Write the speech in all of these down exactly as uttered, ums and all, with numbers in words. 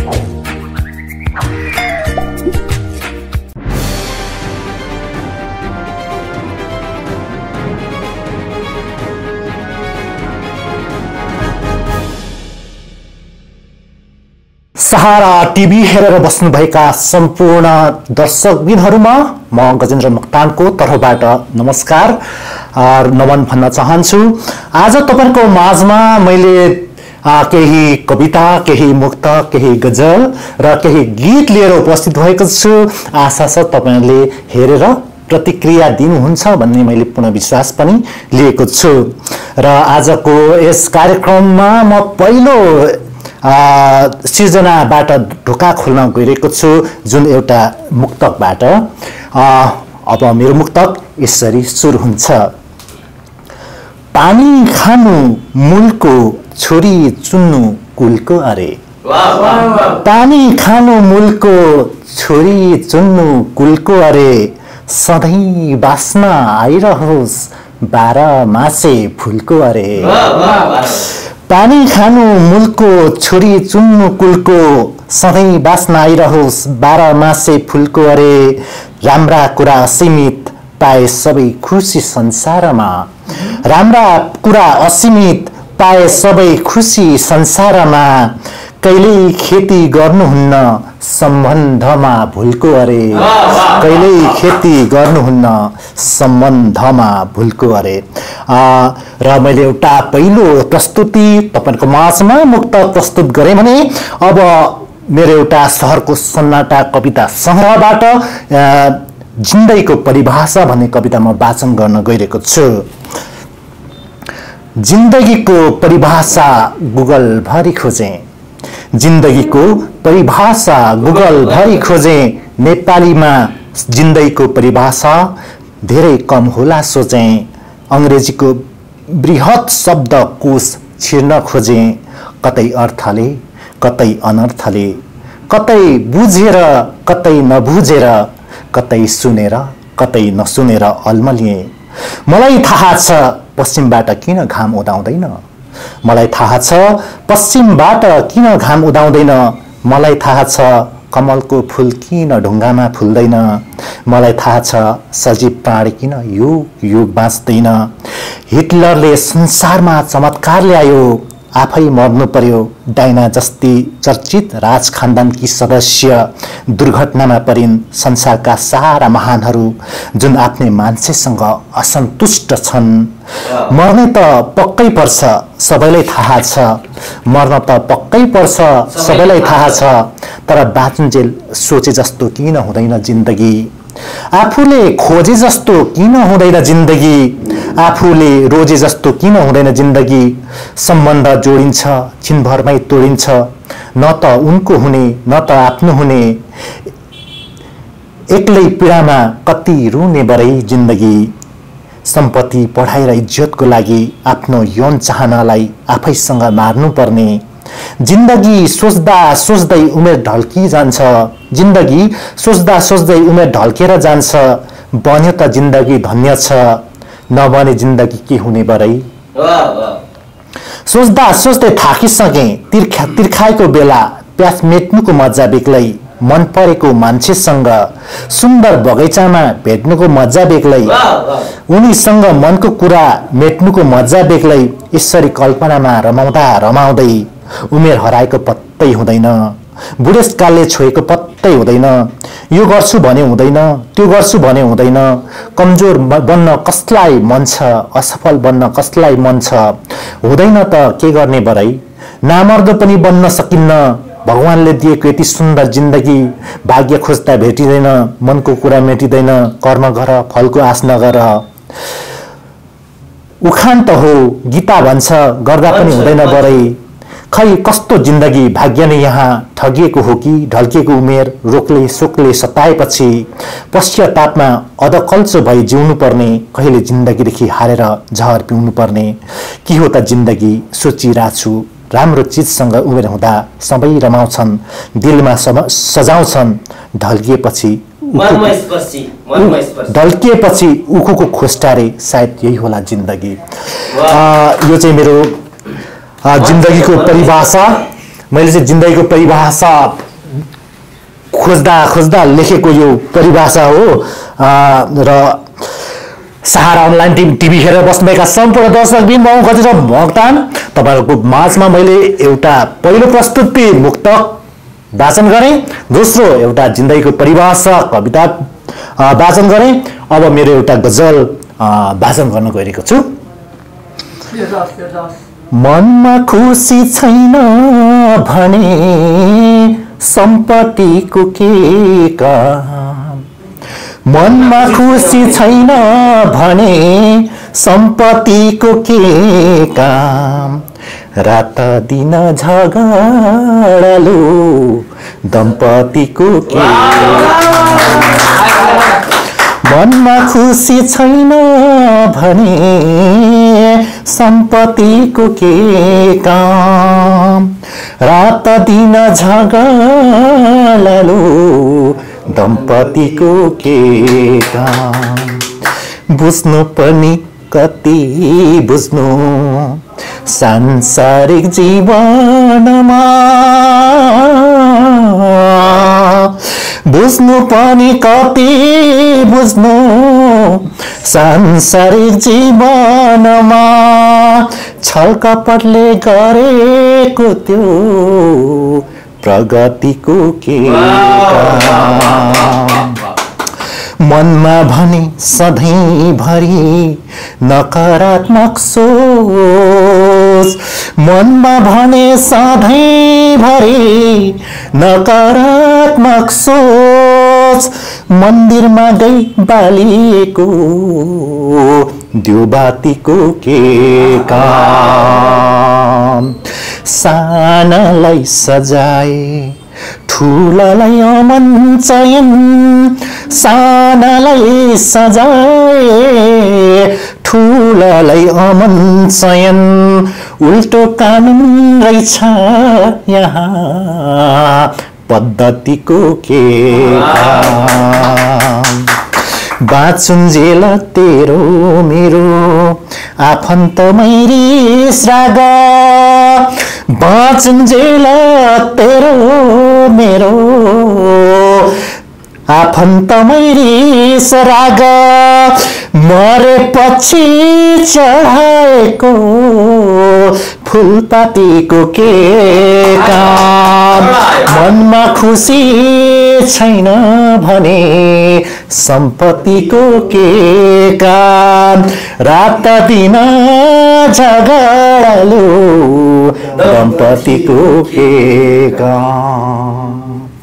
सहारा TV हेरेर बस्नुभएका सम्पूर्ण दर्शकबिनहरुमा म गजेन्द्र मोक्तानको तर्फबाट नमस्कार र नमन भन्न चाहन्छु। आज तपाईहरुको माझमा मैले केही कविता, केही मुक्तक, केही गजल र केही गीत लिएर उपस्थित भएको छु। आशा छ तपाईहरुले हेरेर प्रतिक्रिया दिनुहुन्छ भन्ने मैले पूर्ण विश्वास पनि लिएको छु। र आजको यस कार्यक्रममा म पहिलो सिर्जनाबाट ढोका खोल्न गइरहेको छु, जुन एउटा मुक्तकबाट। अब मेरो मुक्तक यसरी सुरु हुन्छ। पानी खानु मूलको, छोरी चुन्नु कुलको अरे। पानी खानु मूलको, छोरी चुन्नु कुलको अरे। सधैँ बास्न आइरहोस् बाह्र मासे फुलको अरे। पानी खानु मूलको, छोरी चुन्नु कुलको। सधैँ बास्न आइरहोस् बाह्र मासे फुलको अरे। राम्रा कुरा असीमित पाए सबै खुसी संसारमा। राम्रा कुरा असीमित पाए सबै खुसी संसारमा। कहिल्यै खेती गर्नुहुन्न सम्बन्धमा भुलको अरे। कहिल्यै खेती गर्नुहुन्न सम्बन्धमा भुलको अरे। र मैले एउटा पहिलो प्रस्तुति तपाईहरुको माझमा मुक्त प्रस्तुत गरेँ भने अब मेरो एउटा शहरको सन्नाटा कविता संग्रहबाट जिन्दगीको परिभाषा भन्ने कविता म वाचन गर्न गइरहेको छु। जिन्दगीको परिभाषा गुगल भरि खोजेँ। जिन्दगीको परिभाषा गुगल भरि खोजेँ। नेपालीमा जिन्दगीको परिभाषा धेरै कम होला सोचेँ। अंग्रेजीको बृहत शब्दकोश छिर्न खोजेँ। कतै अर्थले कतै अनर्थले, कतै बुझेर कतै नबुझेर, कतै सुनेर कतै नसुनेर अल्मलिएँ। मलाई थाहा छ पश्चिमबाट किन घाम उदाउँदैन। मलाई थाहा छ पश्चिमबाट किन घाम उदाउँदैन। मलाई थाहा छ कमलको फूल किन ढुङ्गामा फुल्दैन। मलाई थाहा छ सजीव प्राणी किन युग युग बाँच्दैन। हिटलरले संसारमा चमत्कार ल्यायो, आफै मर्नु पर्यो। डाइना जस्ती चर्चित राज खानदानकी सदस्य दुर्घटनामा परिन्। संसारका सारा महानहरू जुन आफ्नै मान्छेसँग असन्तुष्ट छन्। मर्ने त पक्कै पर्छ सबैलाई थाहा छ। मर्न त पक्कै पर्छ सबैलाई थाहा छ। तर बाँचुन्जेल सोचे जस्तो किन हुँदैन जिन्दगी। आफूले खोजे जस्तो किन हुँदैन जिन्दगी। आफूले रोजे जस्तो किन हुँदैन जिन्दगी। सम्बन्ध जोडिन्छ छिनभरमै तोडिन्छ। न त उनको हुने न त आफ्नो हुने। एक्लै पीडामा कति रुने बरै जिन्दगी। सम्पत्ति पढाइ र इज्जतको लागि आफ्नो यौन चाहनालाई आफैसँग मार्नु पर्ने। जिन्दगी सोच्दा सोच्दै उमेर ढल्की जान्छ। जिन्दगी सोच्दा सोच्दै उमेर ढल्केर जान्छ। बन्यो त जिन्दगी धन्य छ, नबने जिन्दगी के हुने बरै। सोच्दा सोच्दै थाकिसके तिर्खा तिर्खाएको बेला। प्यास मेट्नुको मजा बेग्लै। मन परेको मान्छेसँग सुन्दर बगैँचामा भेट्नुको मजा बेग्लै। उनीसँग मनको कुरा मेट्नुको मजा बेग्लै। यसरी कल्पनामा रमाउँदा रमाउँदै उमेर हराएको पत्तै हुँदैन। बुढेसकालले छोएको पत्तै हुँदैन। यो गर्छु भने हुँदैन, त्यो गर्छु भने हुँदैन। कमजोर बन्न कसलाई मन छ, असफल बन्न कसलाई मन छ। हुँदैन त के गर्ने बरै। नामर्दो पनि बन्न सकिन्न। भगवानले दिएको यति सुन्दर जिन्दगी भाग्य खोज्दा भेटिँदैन। मनको कुरा मेटिँदैन। कर्म गर फलको आश नगर। उखान त हो गीता भन्छ गर्दा पनि हुँदैन बरै। खै कस्तो जिन्दगी भाग्य नै यहाँ ठगिएको हो कि ढल्किएको उमेर रोकले शोकले सताएपछि पश्चातापमा अधकल्चो भई जिउनु पर्ने। कहिले जिन्दगीदेखि हारेर जहर पिउनु पर्ने। के हो त जिन्दगी सोचिरहेछु। राम्रो चिजसँग उमेर हुँदा सबै रमाउँछन्, दिलमा सजाउँछन्। ढल्किएपछि ढल्किएपछि उखुको खोस्टारे सायद यही होला जिन्दगी। यो चाहिँ मेरो जिन्दगीको परिभाषा मैले चाहिँ जिन्दगीको परिभाषा खोज्दा खोज्दा लेखेको यो परिभाषा हो र सहारा अनलाइन टिभी टिभी हेरेर बस्नुभएका सम्पूर्ण दर्शकबिन म गजेन्द्र मोक्तान तपाईहरुको माझमा मैले एउटा पहिलो प्रस्तुति मुक्तक वाचन गरेँ, दोस्रो एउटा जिन्दगीको परिभाषा कविता वाचन गरेँ, अब मेरो एउटा गजल वाचन गर्न गइरहेको छु। मनमा खुसी छैन भने सम्पत्तिको के काम, मनमा खुसी छैन भने सम्पत्तिको के काम, रात दिन झगडलो दम्पतिको के मनमा खुसी छैन भने सम्पत्तिको के काम, रात दिन झगडलो दम्पतिको के काम, बुझ्नु पनि कति बुझ्नु सांसारिक जीवनमा, बुझ्नु पनि कति बुझ्नु सांसारिक जीवनमा, छलकपटले गरेको त्यो प्रगतिको के काम, मनमा भने सधैँभरि नकारात्मक सोच, मनमा भने सधैँभरि नकारात्मक सोच, मन्दिरमा गई बालिएको दियोबातीको के काम, सानालाई सजाए ठुलालाई अमन चयन, सानालाई सजाए ठुलालाई अमन चयन, उल्टो कानुन रहेछ यहाँ पद्धतिको के काम, बाँचुन्जेल तेरो मेरो आफन्तमै रिस राग, बाँचुन्जेल तेरो मेरो आफन्तमै रिस राग, मरेपछि चढाएको फुलपातीको के काम, मनमा खुसी छैन भने सम्पत्तिको के काम, रात दिन झगडलो दम्पतिको के काम।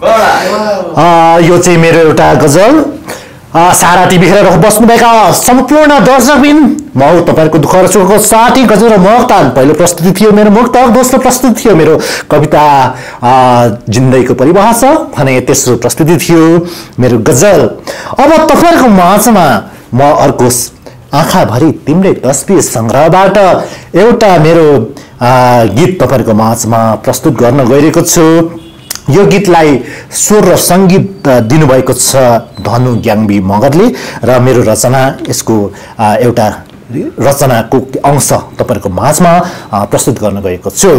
यो चाहिँ मेरो एउटा गजल सारा टिभी हेरेर बस्नुभएका सम्पूर्ण दर्शकबिन म तपाईहरुको दुःख र सुखको साथी गजेन्द्र मोक्तान। पहिलो प्रस्तुति थियो मेरो मुक्तक, दोस्रो प्रस्तुति थियो मेरो कविता जिन्दगीको परिभाषा भने तेस्रो प्रस्तुति थियो मेरो गजल। अब तपाईहरुको माझमा म अर्को आँखाभरि तिम्रै तस्बिर संग्रहबाट एउटा मेरो गीत तपाईहरुको माझमा प्रस्तुत गर्न गइरहेको छु। यो गीतलाई स्वर र संगीत दिनुभएको छ धनु ग्याङबी मगरले र मेरो रचना यसको एउटा रचनाको अंश तपाईहरुको माझमा प्रस्तुत गर्न गएको छु।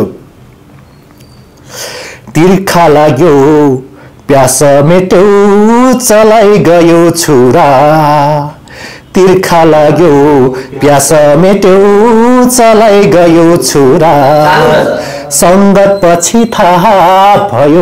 तिर्खा लाग्यो प्यास मेट्यो चलाइ गयो छुरा, तिर्खा लाग्यो प्यास मेट्यो चलाइ गयो छुरा, संगत पछि थाहा भयो,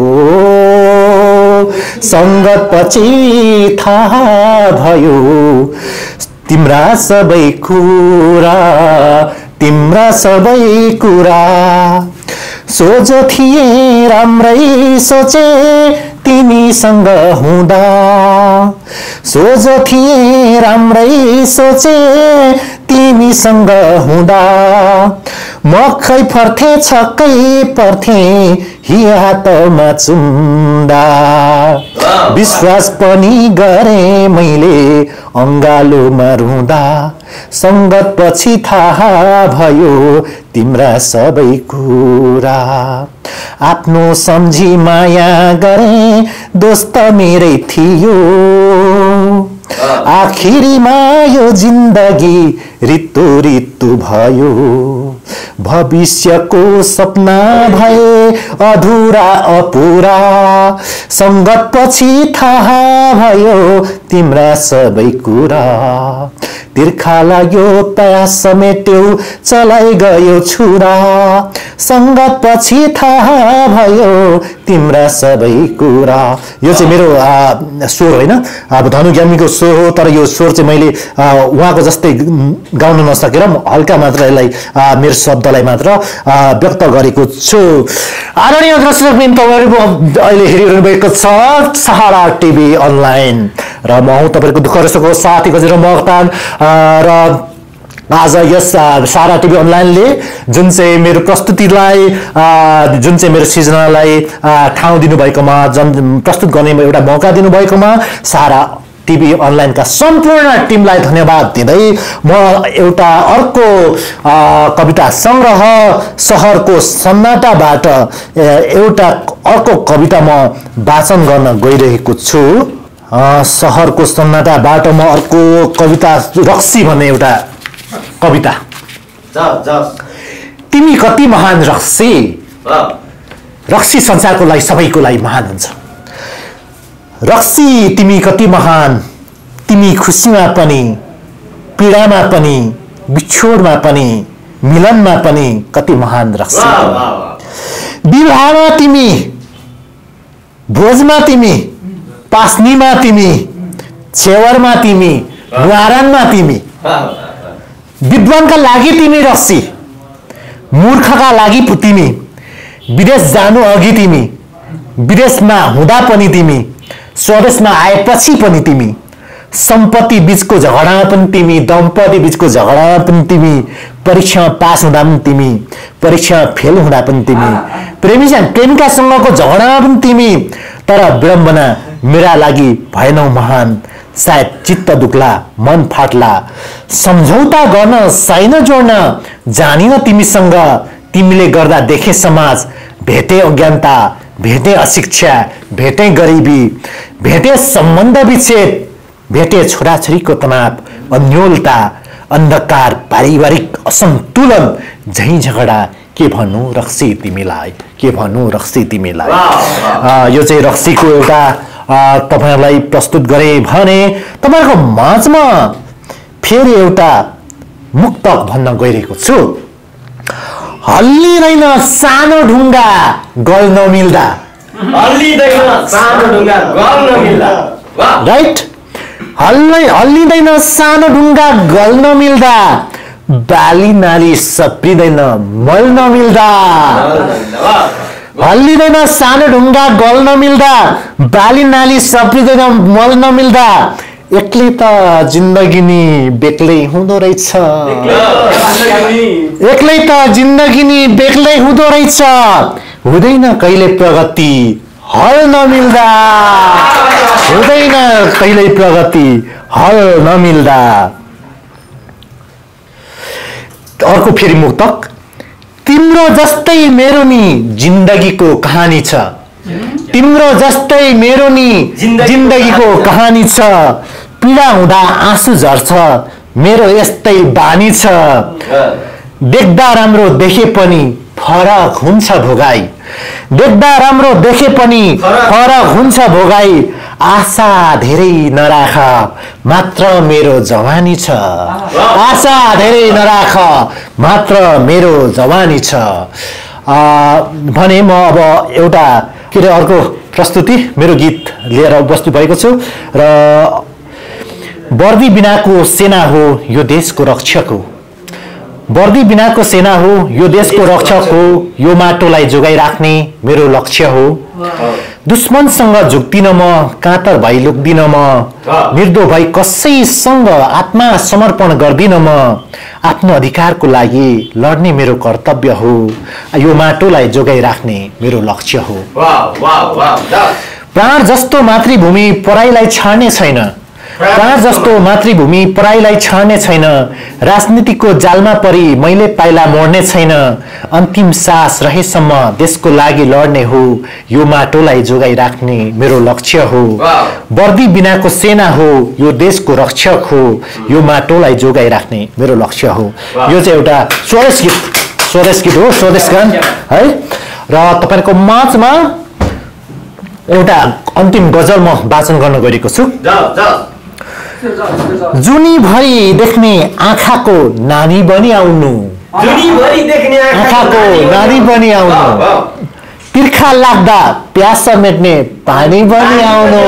संगत पछि थाहा भयो, तिम्रा सबै कुरा तिम्रा सबै कुरा, सोझो थिए राम्रै सोचे तिमीसँग हुँदा, सोझो थिए राम्रै सोचे तिमीसँग हुँदा, मखै फर्थे छक्कै पर्थे हियातमा चुम्दा, विश्वास पनि गरे मैले अंगालोमा रुँदा, संगत पछि थाहा भयो तिम्रा सबै कुरा, आफ्नो सम्झी माया गरे दोस्त मेरै थियो, आखिरीमा यो जिन्दगी रित्तु रित्तु भयो, भविष्यको सपना भए अधुरा अपुरा संगत पछि थाहा भयो तिम्रा सबै कुरा तिर्खा लाग्यो प्यास समेट्यौ चलाइ गयो छुरा संगत पछि थाहा भयो तिम्रा सबै कुरा यो चाहिँ मेरो स्वर होइन अब धनु ज्ञानीको स्वर हो तर यो स्वर चाहिँ मैले उहाँको जस्तै गाउन नसकेर हल्का मात्र यसलाई मेरो शब्दलाई मात्र व्यक्त गरेको छु आदरणीय दर्शकवृन्द तपाईहरु अहिले हेरिरहनु भएको छ सहारा टिभी अनलाइन र म हूँ तपाईहरुको दुःख रसको साथी गजेन्द्र मोक्तान र आज यस सहारा टिभी अनलाइनले जुन चाहिँ मेरो प्रस्तुतिलाई जुन चाहिँ मेरो सृजनालाई ठाउँ दिनुभएकोमा जन प्रस्तुत गर्ने एउटा मौका दिनुभएकोमा सहारा टिभी अनलाइनका सम्पूर्ण टिमलाई धन्यवाद दिँदै म एउटा अर्को कविता संग्रह सहरको सन्नाटाबाट एउटा अर्को कविता म वाचन गर्न गइरहेको छु सहरको सन्नाटाबाट म अर्को कविता रक्सी भन्ने एउटा कविता तिमी कति महान रक्सी रक्सी संसारको लागि सबैको लागि महान हुन्छ रक्सी तिमी कति महान तिमी खुसीमा पनि पीडामा पनि बिछोडमा पनि मिलनमा पनि कति महान रक्सी विवाहमा तिमी भोजमा तिमी पास्नीमा तिमी छेवरमा तिमी न्वारानमा तिमी विद्वानका लागि तिमी रक्सी मूर्खका लागि तिमी विदेश जानु अघि तिमी विदेशमा हुँदा पनि तिमी स्वदेशमा आएपछि पनि तिमी सम्पत्ति बीचको झगडामा पनि तिमी दम्पति बीचको झगडामा पनि तिमी परीक्षामा पास हुँदा पनि तिमी परीक्षामा फेल हुँदा पनि तिमी प्रेमी प्रेमिकासँगको झगडामा पनि तिमी तर विडम्बना मेरा लागि भएनौ महान सायद चित्त दुख्ला मन फाट्ला सम्झौता गर्न साइन जोड्न जानिन तिमीसँग तिमीले गर्दा देखे समाज भेटे अज्ञानता भेटे अशिक्षा भेटे गरिबी भेटे सम्बन्ध विच्छेद भेटे छोराछोरीको तनाव अन्योलता अन्धकार पारिवारिक असन्तुलन झैँ झगडा के भन्नु रक्सी तिमीलाई के भन्नु रक्सी तिमीलाई यो चाहिँ रक्सीको एउटा तपाईहरुलाई प्रस्तुत गरे भने तपाईहरुको माझमा फेरि एउटा मुक्तक भन्न गइरहेको छु हल्लिदैन सानो ढुङ्गा गल नमिल्दा हल्लिदैन सानो ढुङ्गा गल नमिल्दा राइट हल्लै हल्लिदैन सानो ढुङ्गा गल नमिल्दा बाली नाली सप्रिँदैन मल नमिल्दा हल्लिदैन सानो ढुङ्गा गल नमिल्दा बाली नाली सप्रिँदैन मल नमिल्दा एक्लै त जिन्दगी नि बेग्लै हुँदो रहेछ एक्लै त जिन्दगी नि बेग्लै हुँदो रहेछ हुँदैन कहिले प्रगति हल नमिल्दा हुँदैन कहिले प्रगति हल नमिल्दा अर्को फेरि मुक्तक तिम्रो जस्तै मेरो नि जिन्दगीको कहानी छ तिम्रो जस्तै मेरो नि जिन्दगीको कहानी छ पीडा हुँदा आँसु झर्छ मेरो यस्तै बानी छ देख्दा राम्रो देखे पनि फरक हुन्छ भोगाई देख्दा राम्रो देखे पनि फरक हुन्छ भोगाई आशा धेरै नराख मात्र मेरो जवानी छ आशा धेरै नराख मात्र मेरो जवानी छ भने म अब एउटा के अरे अर्को प्रस्तुति मेरो गीत लिएर उपस्थित भएको छु र वर्दी बिनाको सेना हो यो देशको रक्षक हो वर्दी बिनाको सेना हो यो देशको रक्षक हो यो माटोलाई जोगाइराख्ने मेरो लक्ष्य हो दुश्मनसँग झुक्दिन म कातर भई लुक्दिन म निर्दो भई कसैसँग आत्मा समर्पण गर्दिन म आफ्नो अधिकारको लागि लड्ने मेरो कर्तव्य हो यो माटोलाई जोगाइराख्ने मेरो लक्ष्य हो प्राण जस्तो मातृभूमि पराईलाई छाड्ने छैन प्राण जस्तो मातृभूमि पराईलाई छाड्ने छैन राजनीतिको जालमा परी मैले पाइला मोड्ने छैन अन्तिम सास रहेसम्म देशको लागि लड्ने हो यो माटोलाई जोगाइराख्ने मेरो लक्ष्य हो वर्दी बिनाको सेना हो यो देशको रक्षक हो यो माटोलाई जोगाइराख्ने मेरो लक्ष्य हो यो चाहिँ एउटा स्वदेश गीत स्वदेश गीत हो स्वदेश गान है र तपाईहरुको माझमा एउटा अन्तिम गजल म वाचन गर्न गएको छु जुनी भरि देख्ने आँखाको नानी बनी आउनु जुनी भरि देख्ने आँखाको नानी बनी आउनु तिर्खा लाग्दा प्यास मेट्ने पानी बनी आउनु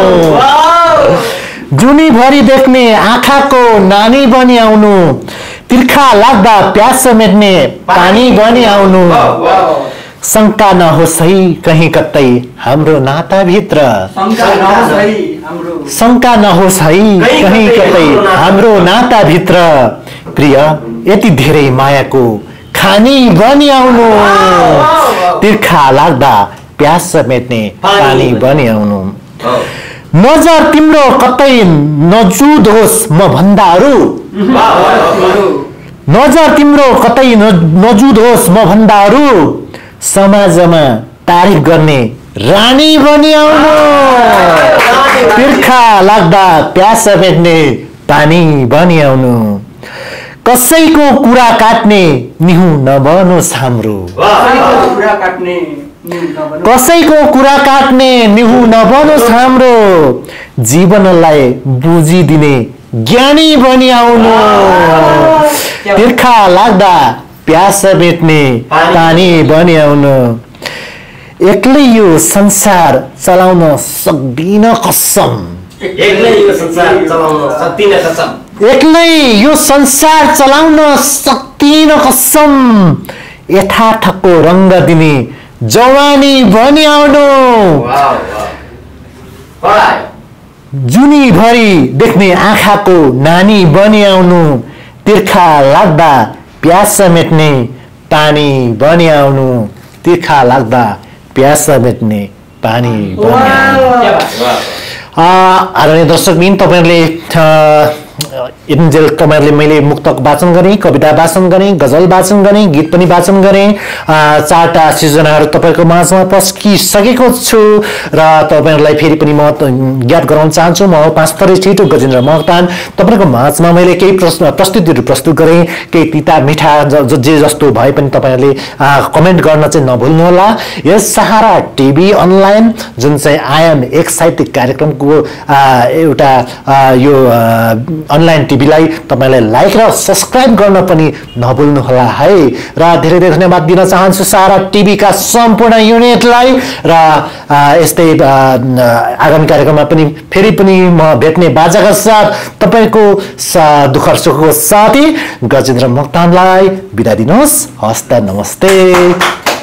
जुनी भरि देख्ने आँखाको नानी बनी आउनु तिर्खा लाग्दा प्यास मेट्ने पानी बनी आउनु शंका नहोस् है कहीं कतै हाम्रो नाता भित्र शंका नहोस् है कहीं कतै हाम्रो नाता भित्र प्रिय यति धेरै मायाको खानी बनी आउनु तिर्खा लाग्दा प्यास मेट्ने पानी बनी आउनु नजर तिम्रो कतै नजुदोस् म भन्दा अरु नजर तिम्रो कतै नजुदोस् म भन्दा अरु समाजमा तारिफ गर्ने रानी बनी आउनु तिर्खा लाग्दा प्यास मेट्ने पानी बनी आउनु कसैको कुरा काट्ने निहु नबनोस् हाम्रो कसैको कुरा काट्ने निहु नबनोस् हाम्रो जीवनलाई बुझिदिने ज्ञानी बनी आउनु तिर्खा लाग्दा प्यास मेट्ने पानी बनी आउनु एक्लै यो संसार चलाउन सक्दिन कसम एक्लै यो संसार चलाउन सक्दिन कसम एक्लै यो संसार चलाउन सक्दिन कसम यथार्थको रंग दिने जवानी बनी आउनु जुनी भरि देख्ने आँखाको नानी बनी आउनु तिर्खा लाग्दा प्यास मेट्ने पानी बनी आउनु तिर्खा लाग्दा प्यास मेट्ने पानी बनी आउनु आदरणीय दर्शकबिन तपाईहरुले इन्जेल कमेरले मैले मुक्तक वाचन गरेँ कविता वाचन गरेँ गजल वाचन गरेँ गीत पनि वाचन गरेँ चारटा सिर्जनाहरू तपाईहरुको माझमा पस्किसकेको छु र तपाईहरुलाई फेरि पनि म ज्ञात गराउन चाहन्छु म पाँच थरी छिटो गजेन्द्र मोक्तान तपाईहरुको माझमा मैले केही प्रश्न प्रस्तुतिहरू प्रस्तुत गरेँ केही तिता मिठा जे जस्तो भए पनि तपाईहरुले कमेन्ट गर्न चाहिँ नभुल्नु होला यस सहारा टिभी अनलाइन जुन चाहिँ आयाम एक साहित्यिक कार्यक्रमको एउटा यो अनलाइन टिभीलाई तपाईलाई लाइक र सब्स्क्राइब गर्न पनि नभुल्नु होला है र धेरै धेरै धन्यवाद दिन चाहन्छु सहारा टिभी का सम्पूर्ण युनिटलाई र यस्तै आगामी कार्यक्रममा पनि फेरि पनि म भेट्ने बाजाका साथ तपाईको दुख सुखको साथी गजेन्द्र मोक्तानलाई बिदा दिनुहोस् हस्त नमस्ते।